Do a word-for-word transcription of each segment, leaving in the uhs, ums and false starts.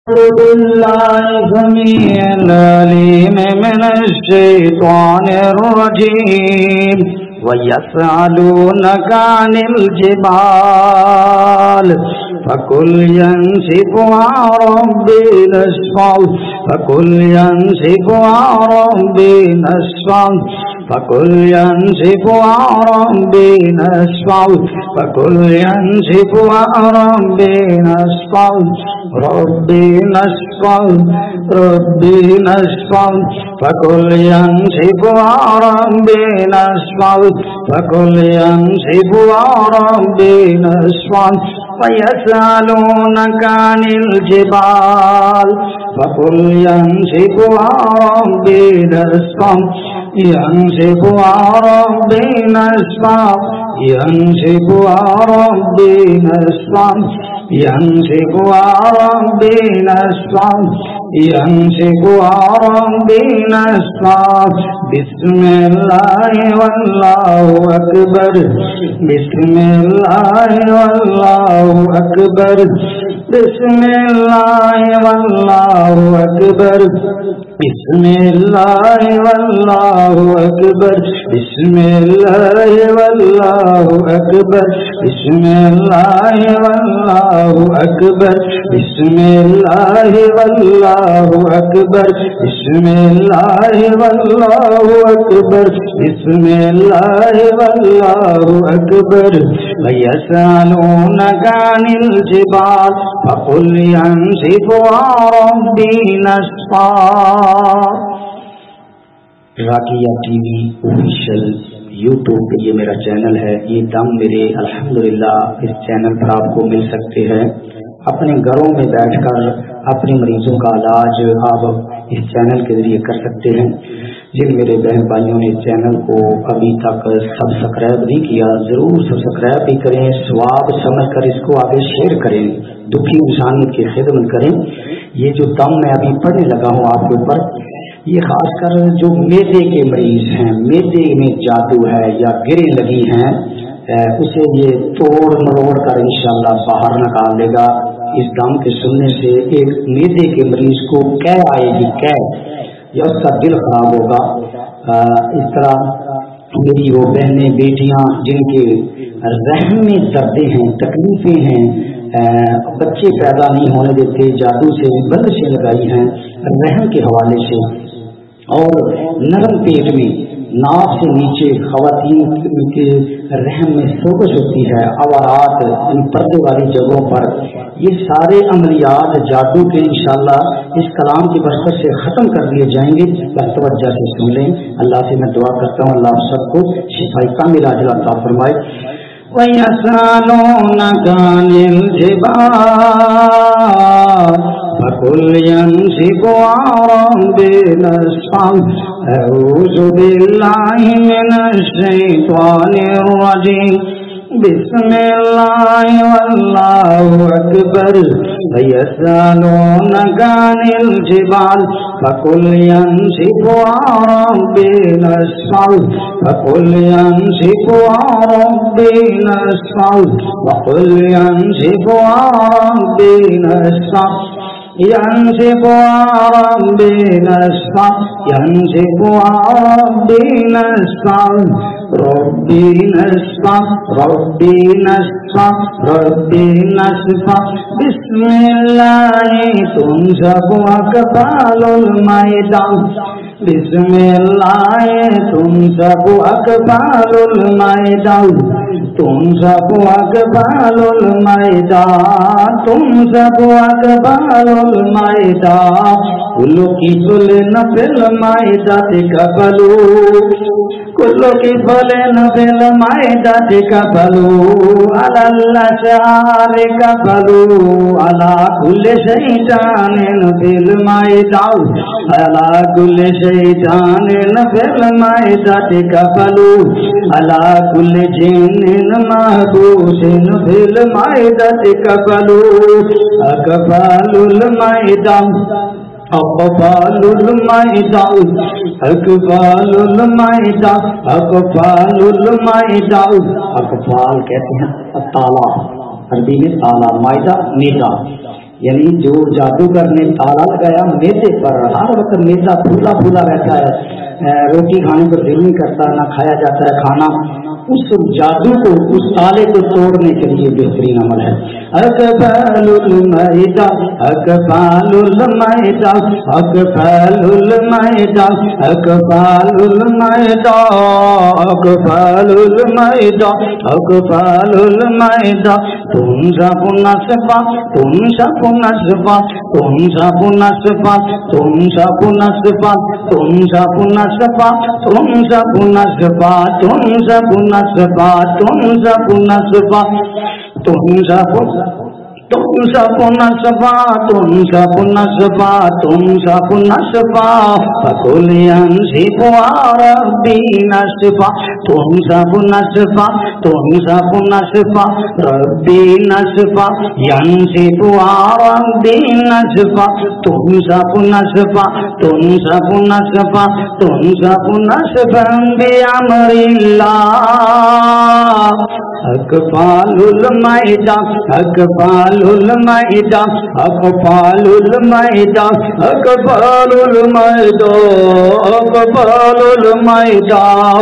बिल्लाहि समीउल अलीम मिनश्शैतानिर रजीम व यसअलूनका अनिल जिबाल फकुल यंसिफुहा रब्बी नस्फा फकुल यंसिफुहा रब्बी नस्फा फकुल यंसिफुहा रब्बी नस्फा फकुल यंसिफुहा रब्बी नस्फा रब्बी नस्फा रब्बी नस्फा फकुल यंसिफुहा रब्बी नस्फा फकुल यंसिफुहा रब्बी नस्फा वयसअलूनका अनिल जिबाल फकुल यंसिफुहा रब्बी नस्फा यंसिफुहा रब्बी नस्फा यंसिफुहा रब्बी नस्फा यंसिफुहा रब्बी नस्फा यंसिफुहा रब्बी नस्फा बिस्मिल्लाहि वल्लाहु अकबर बिस्मिल्लाहि वल्लाहु अकबर बिस्मिल्लाहि वल्लाहु अकबर बिस्मिल्लाहि वल्लाहु अकबर बिस्मिल्लाहि वल्लाहु अकबर बिस्मिल्लाहि वल्लाहु अकबर बिस्मिल्लाहि वल्लाहु अकबर बिस्मिल्लाहि वल्लाहु अकबर बिस्मिल्लाहि वल्लाहु अकबर वयसअलूनका अनिल जिबाल फकुल यंसिफुहा रब्बी नस्फा। राकिया टीवी ऑफिशियल यूट्यूब पे ये मेरा चैनल है। ये दम मेरे अल्हम्दुलिल्लाह इस चैनल पर आपको मिल सकते हैं। अपने घरों में बैठकर अपने मरीजों का इलाज आप इस चैनल के जरिए कर सकते हैं। जिन मेरे बहन भाइयों ने इस चैनल को अभी तक सब्सक्राइब नहीं किया, जरूर सब्सक्राइब भी करें, सवाब समझ कर इसको आगे शेयर करें, दुखी इंसानियत की खिदमत करें। ये जो दम मैं अभी पढ़ने लगा हूँ आपके ऊपर, ये खासकर जो मैदे के मरीज हैं, मैदे में जादू है या गिरे लगी हैं, उसे ये तोड़ मरोड़ कर इंशाअल्लाह बाहर निकाल देगा। इस दम के सुनने से एक मैदे के मरीज को कै आएगी, कै या उसका दिल खराब होगा। आ, इस तरह मेरी वो बहनें बेटियां जिनके रहम में दर्दें हैं, तकलीफें हैं, बच्चे पैदा नहीं होने देते, जादू से बंदिशें लगाई हैं रहम के हवाले से, और नरम पेट में नाक से नीचे खवातीन के रहम में सोगस होती है, अवारात इन पर्दे वाली जगहों पर, ये सारे अमलियात जादू के इंशाअल्लाह इस कलाम की बरकत से ख़त्म कर दिए जाएंगे। बस तवज्जो से सुन लें। अल्लाह से मैं दुआ करता हूँ अल्लाह सबको शिफाई कामिल आजिल अता फरमाए। वयसअलूनका अनिल जिबाल फकुल यंसिफुहा रब्बी नस्फा अऊज़ु बिल्लाहि मिनश्शैतानिर रजीम बिस्मिल्लाहि वल्लाहु अकबर वयसअलूनका अनिल जिबाल फकुल यंसिफुहा रब्बी नस्फा फकुल यंसिफुहा रब्बी नस्फा फकुल यंसिफुहा रब्बी नस्फा यंसिफुहा रब्बी नस्फा यंसिफुहा रब्बी नस्फा रब्बी नस्फा रब्बी नस्फा रब्बी नस्फा बिस्मिल्लाहि तुनज़बु अक़बालुल मैदा बिस्मिल्लाहि तुनज़बु अक़बालुल मैदा तुनज़बु अक़बालुल मैदा तुनज़बु अक़बालुल मैदा कुल्लु क़िफ़लिन फ़िल मैदति क़बलू कुल्लु क़िफ़लिन फ़िल मैदति क़बलू अलल अशआरि क़बलू अला कुल्लि शैतानिन फ़िल मैदा अला कुल्लि शैतानिन फ़िल मैदति क़बलू अला कुल्लि जिन्निन महबूसिन फ़िल मैदति क़बलू अक़बालुल मैदा अक़बालुल मैदा अक़बालुल मैदा अक़बालुल मैदा। अक़बाल कहते हैं ताला, अरबी में ताला, मैदा मैदा। यानी जो जादूगर ने ताला लगाया मेदे पर, हर वक्त मेदा फूला फूला रहता है, रोटी खाने को दिल नहीं करता, ना खाया जाता है खाना, उस जादू को, उस ताले को तोड़ने के लिए बेहतरीन अमल है अकबालुल मैदा, अकबालुल मैदा, अकबालुल मैदा, अकबालुल मैदा, अकबालुल मैदा, अकबालुल मैदा, तुमसा पुनस्पा, तुमसा पुनस्पा, तुमसा पुनस्पा, तुमसा पुनस्पा, तुमसा पुनस्पा, तुमसा पुनस्पा, तुमसा पुनस्पा, तुमसा पुनस्पा, तुमसा तुमसा पुनस्पा, तुमसा पुनस्पा, तुमसा पुनस्पा, फकुलियंसी पुआरब्बी नस्पा, तुमसा पुनस्पा, तुमसा पुनस्पा, रब्बी नस्पा, यंसी पुआरब्बी नस्पा, तुमसा पुनस्पा, तुमसा पुनस्पा, तुमसा पुनस्पा बिअमरिल्लाह, अकबालुल मैदा, अकबालुल मैदा, अकबालुल मैदा, अकबालुल मैदा, अकबालुल मैदा,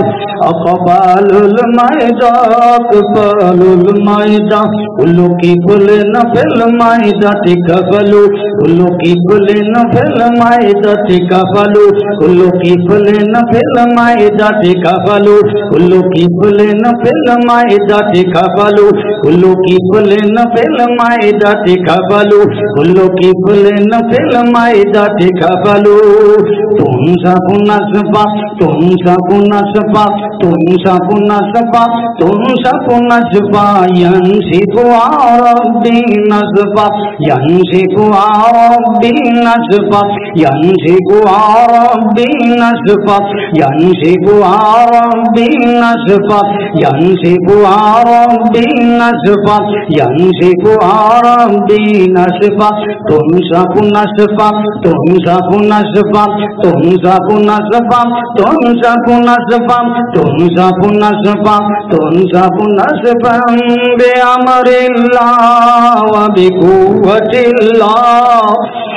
अकबालुल मैदा, अकबालुल मैदा, कुल्लू की कुल नफिल मैदा तिकबलू, कुल्लू की कुल नफिल मैदा तिकबलू, कुल्लू की कुल नफिल मैदा तिकबलू, कुल्लू की कुल नफिल मैदा तिकबलू, कुल्लू की कुल नफिल मैदा तिकबलू, कुल्लू की कुल नफिल मैदा तिकबलू, तुमसा पुनस्पा, तुमसा पुनस्पा, तुमसा पुनस्पा, तुमसा पुनस्पा, यंसिफु रब्बी नस्पा, यंसिफु रब्बी नस्पा, यंसिफु रब्बी नस्पा, यंसिफु रब्बी नस्पा, यंसिफु रब्बी नस्पा, यंसिफु रब्बी नस्पा, तुमसा पुनस्पा, तुमसा पुनस्पा, तुमसा पुनस्पा, तुमसा पुनस्पा, तुमसा पुनस्पा, तुमसा पुनस्पा बिअमरिल्लाह व बिकुव्वतिल्लाह,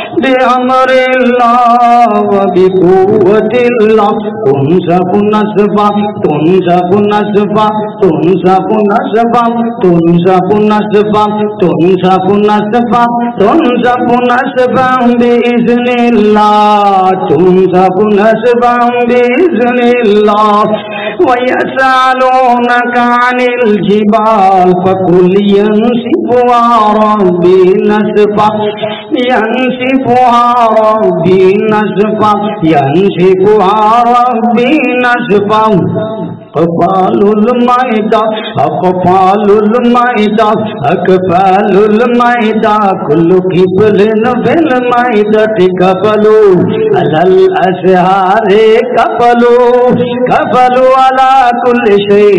बिअमरिल्लाह व बिकुव्वतिल्लाह, तुमसा पुनस्पा, तुमसा पुनस्पा, तुमसा पुनस्पा, तुमसा पुनस्पा, तुमसा पुनस्पा, तुमसा पुनस्पा बिइज़्निल्लाह, तुमसा पुनस्पा बिइज़्निल्लाह, वयसअलूनका अनिल जिबाल फकुल यंसिफुहा रब्बी नस्फा, यंसिफुहा रब्बी नस्फा, यंसिफुहा रब्बी नस्फा, अकबालुल मैदा, अकबालुल मैदा, अकबालुल मैदा, कुल्लू किबलिन फिल मैदा तिकबलू, अलल असहारे कबलू, कबलू अला कुल्ल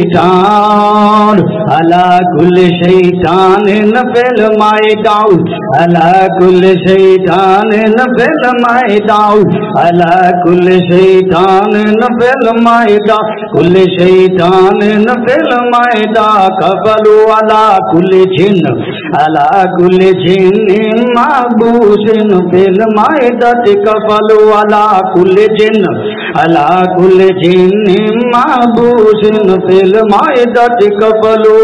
शैतान, अला कुल्ल शैतान फिल मैदा, अला कुल्ल शैतान फिल मैदा, अला कुल्ल शैतान फिल मैदा, कुल्ल शैतान फिल मैदा, कबलू अला कुल्ल जिन, अला कुल्ल जिन माबूसिन फिल मैदा तिकबलू, अला कुल्ल जिन, अला कुल्ल जिन माबूसिन फिल मैदा तिकबलू,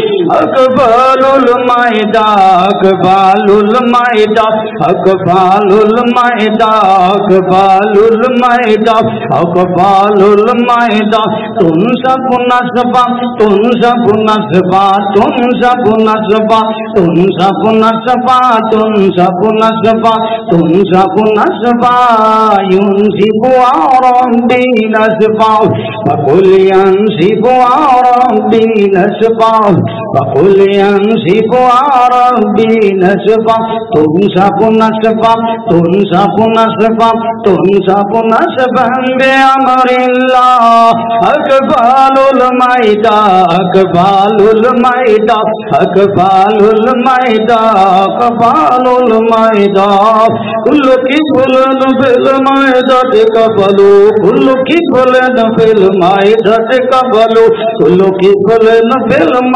अकबालुल मैदा, अकबालुल मैदा, अकबालुल मैदा, अकबालुल मैदा, अकबालुल मैदा, तुमसा पुनस्पा, तुमसा पुनस्पा, तुमसा पुनस्पा, तुमसा पुनस्पा, तुमसा पुनस्पा, तुमसा पुनस्पा, युनसिफु रब्बी नस्फा, फकुल यंसिफु रब्बी नस्फा, फकुल यंसिफु रब्बी नस्फा, तुमसा पुनस्पा, तुमसा पुनस्पा, तुमसा पुनस्पा बिअमरिल्लाह, अकबालुल मैदा, अकबालुल मैदा, अकबालुल मैदा, अकबालुल मैदा, कुल्लू किबलिन फिल मैदा तिकबलू, कुल्लू किबलिन फिल मैदा तिकबलू, कुल्लू किबलिन फिल मैदा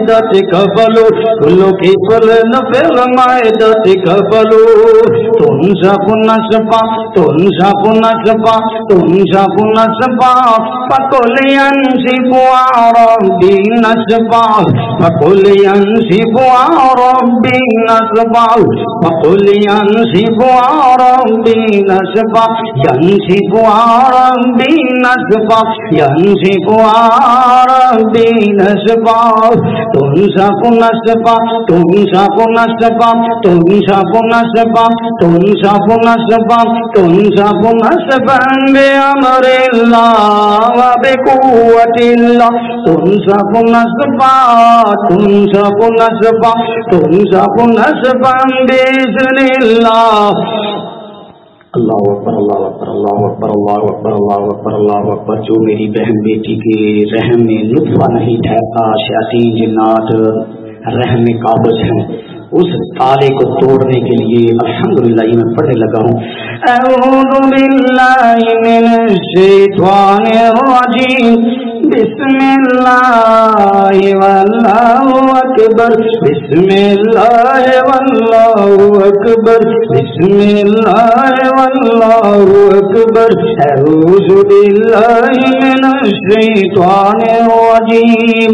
تقبلوا كل كفل في المائدة تقبلوا تنشق نسبا تنشق نسبا تنشق نسبا فقل ينشب ربي نسبا فقل ينشب ربي نسبا فقل ينشب ربي نسبا ينشب ربي نسبا ينشب ربي نسبا تنشق نسبا تنشق نسبا تنشق نسبا تنشق نسبا تنشق نسبا بأمر الله وبقوة الله تنشق نسبا تنشق نسبا تنشق نسبا بإذن الله अल्लाह अकबर अल्लाह अकबर अल्लाह अकबर अल्लाह अकबर अल्लाह अकबर अल्लाह अकबर। जो मेरी बहन बेटी के रहम में नुत्फा नहीं ठहरता, शयातीन जिन्नात रहम में काबज हैं, उस ताले को तोड़ने के लिए अल्हम्दुलिल्लाह मैं पढ़ने लगा हूँ। अऊज़ु बिल्लाहि मिनश शैतानिर रजीम बिस्मिल्लाहि वल्लाहु अकबर बिस्मिल्लाहि वल्लाहु अकबर बिस्मिल्लाहि वल्लाहु अकबर। अऊज़ु बिल्लाहि मिनश शैतानिर रजीम।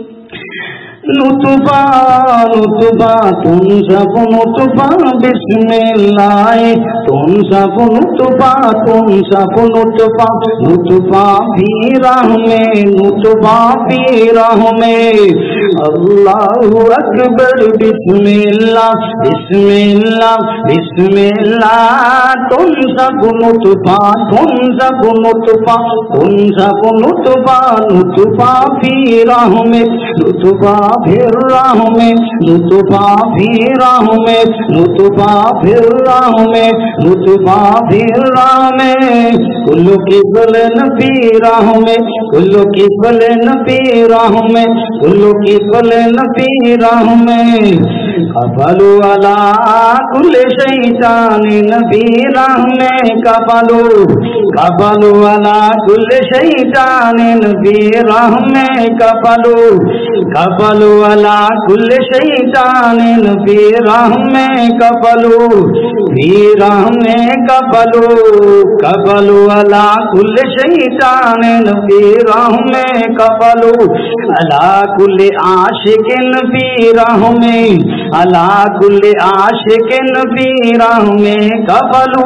नुतफा नुतफा तुम सब नुतफा बिस्मिल्लाह तुम सब नुतफा तुम सब नुतफा नुतफा भी राह में नुतफा भी राह में। अल्लाहु अकबर बिस्मिल्लाह बिस्मिल्लाह बिस्मिल्लाह। तुम सब नुतफा तुम सब नुतफा तुम सब नुतफा नुतफा भी राह में नुतफा फिर राह में नुतफा फिर राह में नुतफा फिर राह में नुतफा फिर राह में। कुल्लू की फलन भी राह में कुल्लू की फलन भी राह में कुल्लू की फलन भी राह में। कबलू अला कुल शैतान नबी राह में कबलू कबलू अला कुल शैतान नबी राह में कबलू कबलू अला कुल शैतान नबी राह में कबलू भी राह में कबलू कबलू अला कुल शैतान नबी राह में कबलू अला कुल आशिकिन भी राह में अला कुल आशिकिन भी राह में कबलू।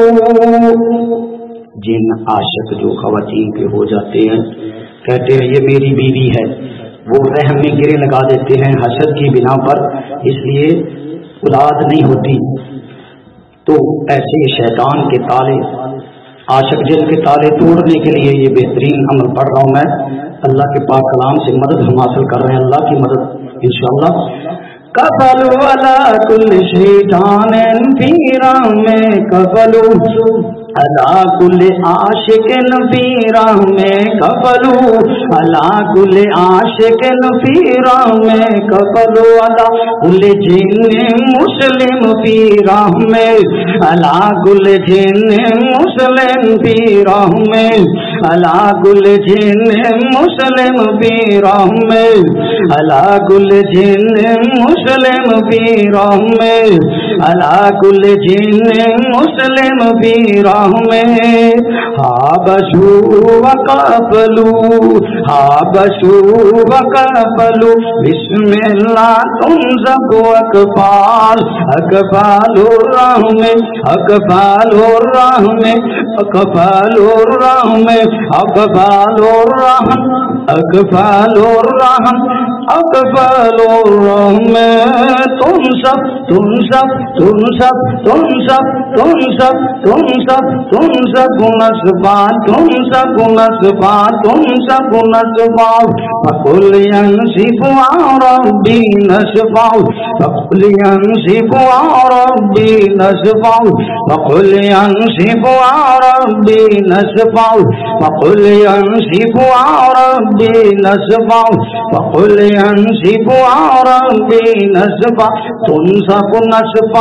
जिन आशिक जो खवातीन के हो जाते हैं, कहते हैं ये मेरी बीवी है, वो रहम में गिरे लगा देते हैं हसद की बिना पर, इसलिए औलाद नहीं होती। तो ऐसे शैतान के ताले आशिक जिन के ताले तोड़ने के लिए ये बेहतरीन अमल पढ़ रहा हूँ मैं। अल्लाह के पाक कलाम से मदद हम हासिल कर रहे हैं, अल्लाह की मदद इंशाअल्लाह। कबलू अला कुल शैतान फी राह में कबलू अला कुल आशिकिन फी राह में कबलू अला कुल आशिकिन फी राह में कबलू अला कुल जिन्न मुस्लिम फी राह में अला कुल जिन्न मुस्लिम फी राह में अला कुल जिन्न मुस्लिम फी राह में अला कुल जिन्न मुस्लिम फी राह में अला कुल जिन्न मुस्लिम फी राह में। हा बशू वकबलू हा बशू वकबलू बिस्मिल्लाह तुम सब अकबाल अकबालो राह में अकबालो राह में अकबालो राह में अकबालो राह अकबालो राह अकबालो राह में। तुम सब तुम सब तुम सब तुम सब तुम सब तुम सब तुम सब नस्बा तुम सब नस्बा तुम सब नस्बा। फकुल यंसिफु रब्बी नस्बा फकुल यंसिफु रब्बी नस्बा फकुल यंसिफु रब्बी नस्बा फकुल यंसिफु रब्बी नस्बा फकुल यंसिफु रब्बी नस्बा। तुम सब नस्बा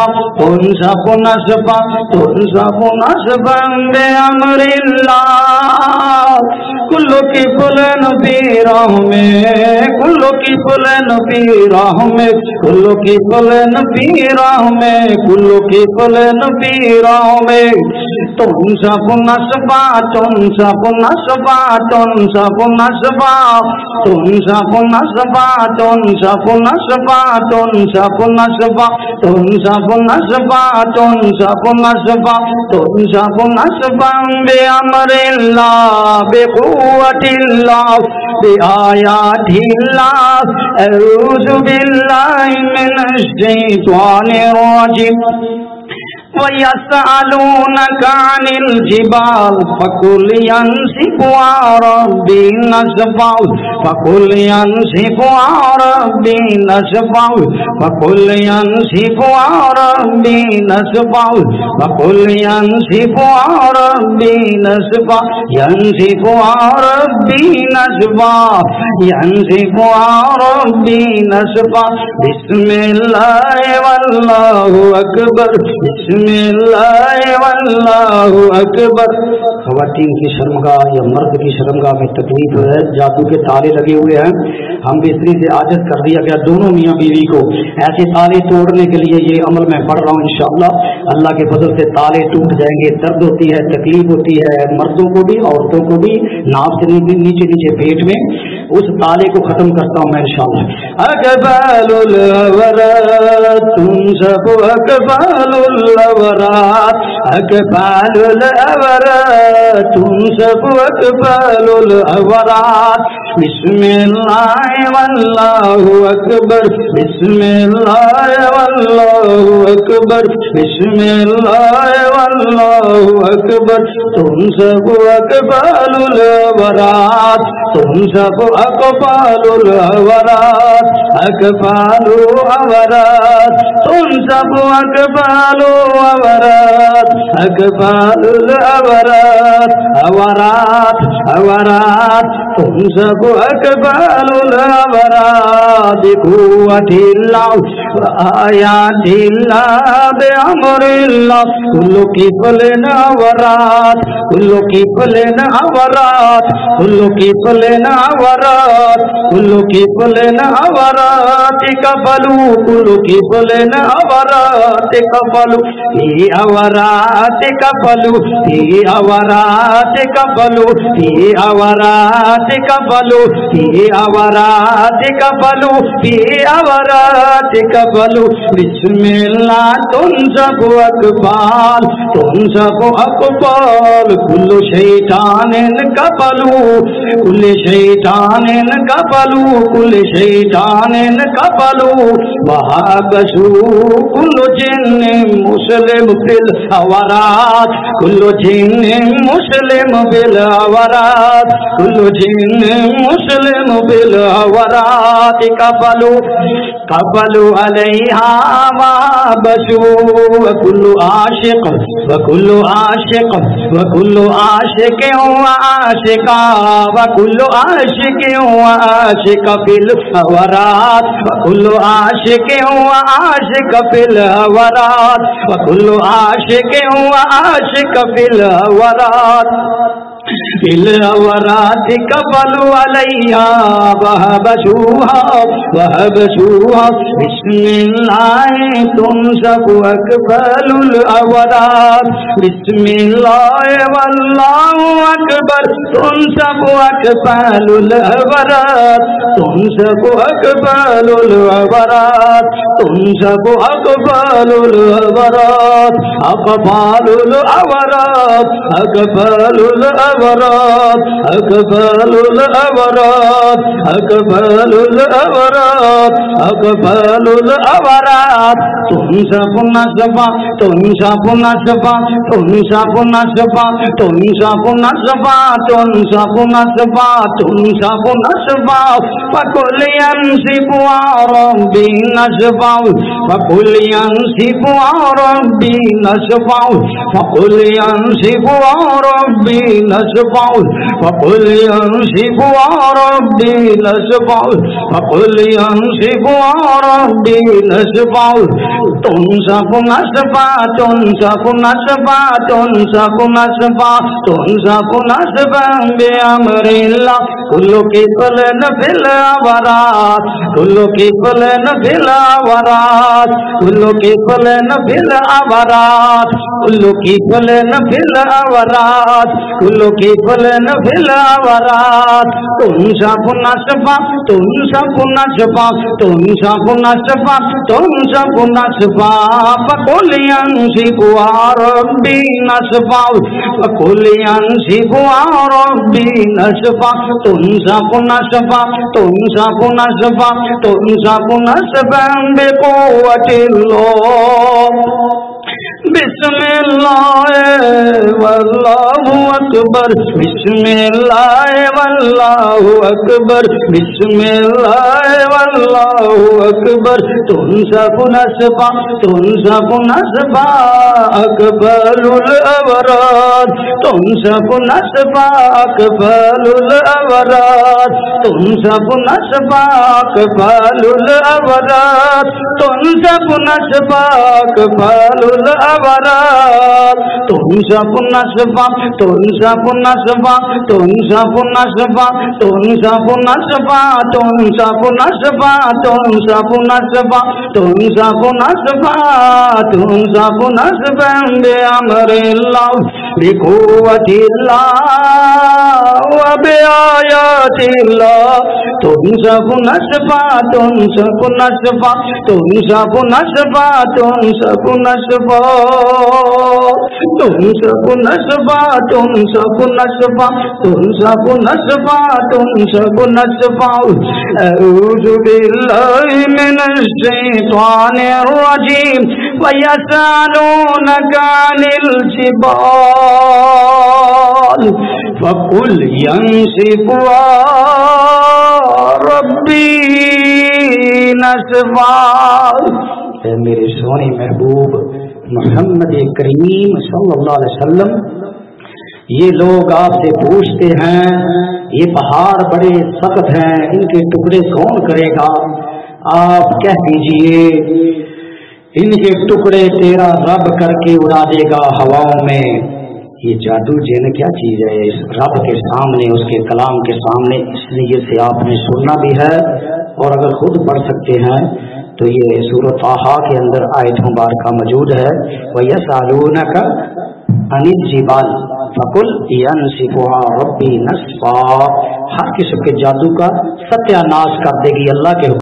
नस्बा तुनसब नस्बा तुनसब नस्बन बिअम्रिल्लाह कुल्लु की फुलन भी राह में कुल्लु की फुलन भी राह में कुल्लु की फुलन भी राह में कुल्लु की फुलन भी राह में तुनसब नस्बा तुनसब नस्बा तुनसब नस्बा तुनसब नस्बा तुनसब नस्बा तुनसब नस्बा तुनसब नस्बा तुनसब नस्बा तुनसब नस्बा बिअम्रिल्लाह बिक़ुव्वतिल्लाह बिआयातिल्लाह अऊज़ु बिल्लाहि मिनश शैतानिर रजीम वयस्अलूनका अनिल जिबाल फकुल यंसिफुहा रब्बी नस्फा फकुल यंसिफुहा रब्बी नस्फा फकुल यंसिफुहा रब्बी नस्फा फकुल यंसिफुहा रब्बी नस्फा यंसिफुहा रब्बी नस्फा यंसिफुहा रब्बी नस्फा बिस्मिल्लाह वल्लाहु अकबर वल्लाहु अकबर। ख़वातीन की शर्मगाह या मर्द की शर्मगाह में तकलीफ है, जादू के ताले लगे हुए हैं। हम बिस्तरी से आजत कर दिया गया दोनों मियाँ बीवी को। ऐसे ताले तोड़ने के लिए ये अमल मैं पढ़ रहा हूँ। इंशाअल्लाह अल्लाह के फजल से ताले टूट जाएंगे। दर्द होती है, तकलीफ होती है मर्दों को भी औरतों को भी, नाक से नीचे नीचे पेट में, उस ताले को खत्म करता हूँ मैं इंशाअल्लाह। अकबालुल अवरात तुनसब अकबालुल अवरात अकबालुल अवरात तुनसब अकबालुल अवरात बिस्मिल्लाह वल्लाहु अकबर बिस्मिल्लाह वल्लाहु अकबर बिस्मिल्लाह वल्लाहु अकबर तुनसब अकबालुल अवरात तुनसब अकबालुल अवरात अकबालु अवरात तुनसब अकबालु अवरात अकबालुल अवरात अवरात अवरात तुनसब अकबालुल अवरात बिक़ुव्वतिल्लाह व आयातिल्लाह बिअम्रिल्लाह कुल्लु क़िफ़लिन अवरात कुल्लु क़िफ़लिन अवरात कुल्लु क़िफ़लिन अवरात कुल्लु क़िफ़लिन अवरात कफ़लू कुल्लु क़िफ़लिन अवरात कफ़लू फी अवरात कफ़लू फी अवरात कफ़लू फी अवरात कफ़लू फी अवरात कफ़लू फी अवरात कफ़लू बिस्मिल्लाह तुनसब अकबाल तुनसब अकबाल कुल्लु शैतानिन कफ़लू कुल्लु शैतानिन कफ़लू कुल्लु शैतानिन कफ़लू वहबसू कुल्लु जिन्निन मुस्लिम बिल अवरात कुल्लु जिन्निन मुस्लिम बिल अवरात कुल्लु जिन्निन मुस्लिम बिल अवरात कफ़लू कफ़लू अलैहा वहबसू कुल्लु आशिक व कुल्लु आशिक व कुल्लु आशिक व आशिका व कुल्लु आशिक व आशिक फिल अवरात व कुल्लु आशिक व आशिक फिल अवरात व कुल्लु आशिक व आशिक फिल अवरात फिल अवरात कफ़लू अलैहा वहबसूहा वहबसूहा बिस्मिल्लाह तुनसब अकबालुल अवरात बिस्मिल्लाह वल्लाहु अकबर तुनसब अकबालुल अवरात तुनसब अकबालुल अवरात तुनसब अकबालुल अवरात अकबालुल अवरात अकबालुल अवरात अकबालुल अवरात अकबालुल अवरात अकबालुल अवरात तुनसब नस्बा तुनसब नस्बा तुनसब नस्बा तुनसब नस्बा तुनसब नस्बा तुनसब नस्बा फकुल यंसिफुहा रब्बी नस्बा फकुल यंसिफुहा रब्बी नस्बा फकुल यंसिफुहा रब्बी नस्फा फकुल यंसिफु रब्बी नस्फा फकुल यंसिफु रब्बी नस्फा तुनसफु नस्फा तुनसफु नस्फा तुनसफु नस्फा तुनसफु नस्फा बिअम्रिल्लाह कुल्लु किफलन फिल अवरात कुल्लु किफलन फिल अवरात कुल्लु किफलन फिल अवरात कुल्लु किफलन फिल अवरात कुल्लु किफलन फिल अवरात तुनसफु नस्फा तुनसफु नस्फा तुनसफु नस्फा तुनसफु नस्फा फकुल यंसिफु रब्बी नस्फा फकुल यंसिफु रब्बी नस्फा तुनसफु नस्फा तुनसफु नस्फा तुनसफु नस्फा बिकुव्वतिल्लाह बिस्मिल्लाह वल्लाहु अकबर बिस्मिल्लाह वल्लाहु अकबर बिस्मिल्लाह वल्लाहु अकबर तुनसफु नस्फा तुनसफु नस्फा अकबरुल अवरात तुनसफु नस्फा अकबरुल अवरात तुनसफु नस्फा अकबरुल अवरात तुनसफु नस्फा अकबरुल अवरात तुनसफु नस्फा तुनसफु नस्फा तुनसफु नस्फा तुनसफु नस्फा तुनसफु नस्फा तुनसफु नस्फा तुनसफु नस्फा तुनसफु नस्फा बिअम्रिल्लाह बिकुव्वतिल्लाह व बिआयातिल्लाह तुनसफु नस्फा तुनसफु नस्फा तुनसफु नस्फा तुनसफु नस्फा तुनसफु नस्फा तुनसफु नस्फा तुनसफु नस्फा तुनसफु नस्फा अऊज़ु बिल्लाहि मिनश शैतानिर रजीम व यसअलूनका अनिल जिबाल फकुल यंसिफुहा रब्बी नस्फा। मेरे सोने महबूब मोहम्मद करीम सल्लल्लाहु अलैहि वसल्लम, ये लोग आपसे पूछते हैं ये पहाड़ बड़े सख्त हैं, इनके टुकड़े कौन करेगा? आप कह दीजिए इनके टुकड़े तेरा रब करके उड़ा देगा हवाओं में। ये जादू जिन क्या चीज है इस रब के सामने, उसके कलाम के सामने, इसलिए से आपने सुनना भी है और अगर खुद पढ़ सकते हैं तो ये सूरत ताहा के अंदर आयत मुबारका मौजूद है। वयसअलूनका अनिल जिबाल फकुल यंसिफुहा रब्बी नस्फा। हर किस्म के जादू का सत्यानाश कर देगी अल्लाह के